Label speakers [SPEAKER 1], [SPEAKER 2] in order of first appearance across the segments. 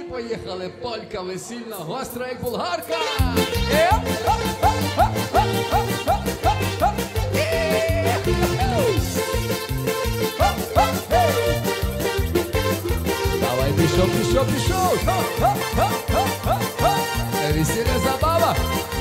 [SPEAKER 1] поїхали, полька весільна, гостра як булгарка. Давай, пішов, пішов, пішов. Весільна забава.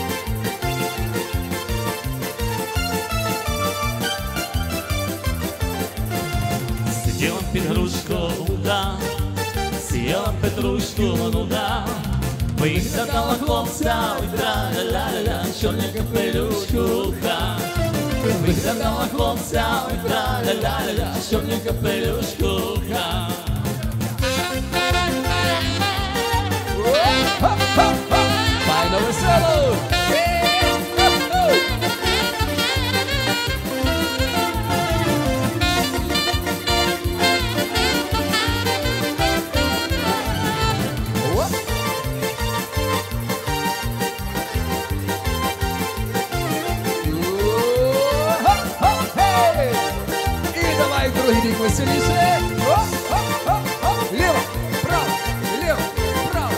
[SPEAKER 2] Сиділа під грушкою, да, сіяла Петрушку, ну да, виглядала хлопця, ой, тра-ля-ля-ля, чорний капелюшку, ха. Виглядала хлопця, ой, тра-ля-ля-ля, чорний капелюшку, ха.
[SPEAKER 1] Файно весело! І давай другий бік веселіше. Ліво, право, ліво, право.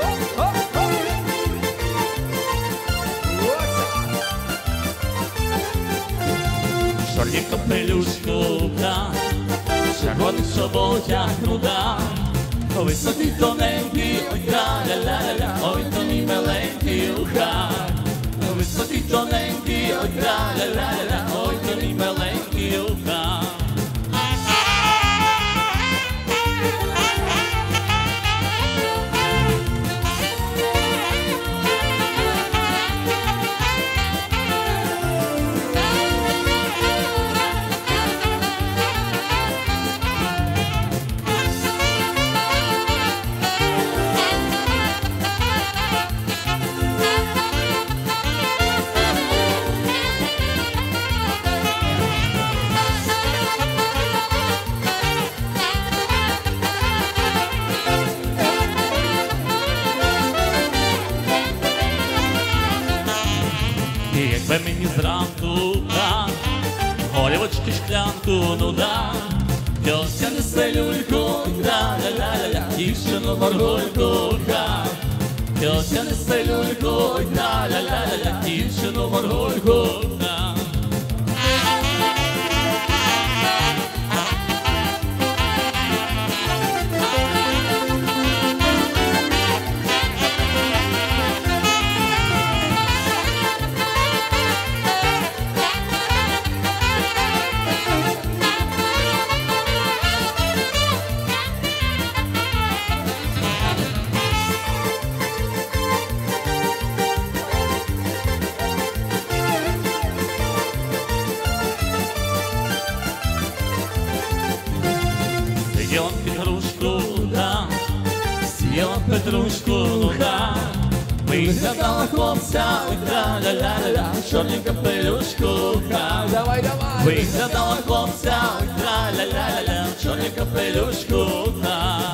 [SPEAKER 2] Чорний капелюшку, да, червоних чоботях, ну да, високий тоненький, ой, тра-ля-ля-ля, ой, то мій миленький, уха. Високий тоненький, ой, тра-ля-ля-ля, ой, то мій миленький, уха. І якби мені зранку, да, горілочки шклянку, ну да, пьося несе люльку, тра-ля-ля-ля, дівчину моргульку, ха. Пьося несе люльку, тра-ля-ля-ля, дівчину моргульку, ха. Сиділа під грушку, да, сіяла Петрушку, ну ха. Виглядала хлопця, ой, тра-ля-ля-ля, чорний капелюшку, ха.
[SPEAKER 1] Давай, давай.
[SPEAKER 2] Виглядала хлопця, ой, тра-ля-ля-ля, чорний капелюшку, ха.